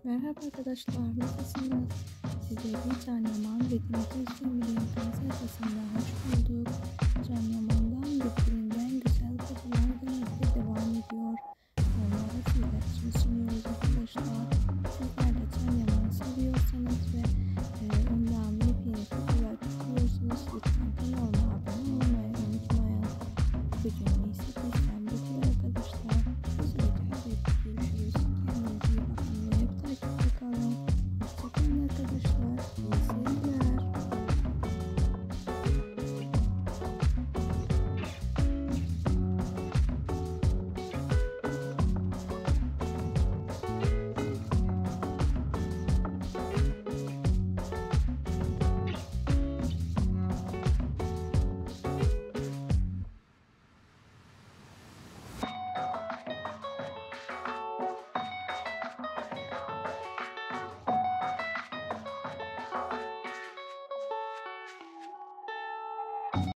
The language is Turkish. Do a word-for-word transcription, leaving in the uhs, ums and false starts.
Merhaba arkadaşlar, nasılsınız? Size bir Can Yaman ve Demet sayfasından hoş bulduk. Can Yaman'dan bir